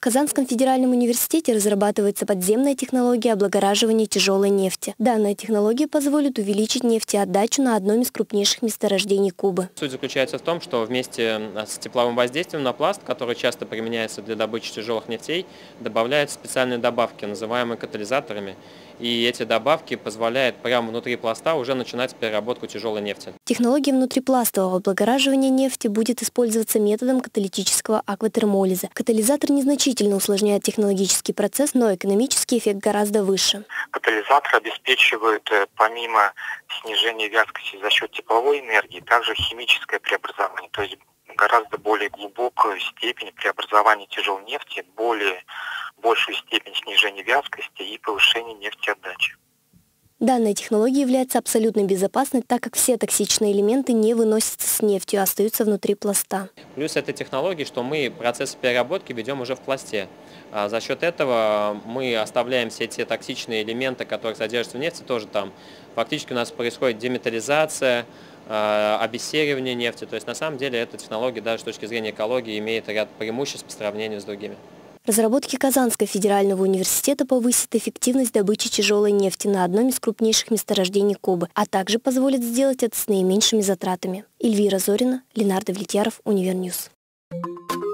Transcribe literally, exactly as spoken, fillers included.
Казанском федеральном университете разрабатывается подземная технология облагораживания тяжелой нефти. Данная технология позволит увеличить нефтеотдачу на одном из крупнейших месторождений Кубы. Суть заключается в том, что вместе с тепловым воздействием на пласт, который часто применяется для добычи тяжелых нефтей, добавляют специальные добавки, называемые катализаторами. И эти добавки позволяют прямо внутри пласта уже начинать переработку тяжелой нефти. Технология внутрипластового облагораживания нефти будет использоваться методом каталитического акватермолиза. Катализатор незначительно усложняет технологический процесс, но экономический эффект гораздо выше. Катализатор обеспечивает помимо снижения вязкости за счет тепловой энергии, также химическое преобразование, то есть гораздо более глубокую степень преобразования тяжелой нефти, более большую степень снижения вязкости и повышения нефтеотдачи. Данная технология является абсолютно безопасной, так как все токсичные элементы не выносятся с нефтью, а остаются внутри пласта. Плюс этой технологии, что мы процесс переработки ведем уже в пласте. А за счет этого мы оставляем все те токсичные элементы, которые содержатся в нефти, тоже там. Фактически у нас происходит деметаллизация, обессеривание нефти. То есть на самом деле эта технология даже с точки зрения экологии имеет ряд преимуществ по сравнению с другими. Разработки Казанского федерального университета повысят эффективность добычи тяжелой нефти на одном из крупнейших месторождений Кубы, а также позволят сделать это с наименьшими затратами. Эльвира Зорина, Ленардо Влетьяров, Универньюз.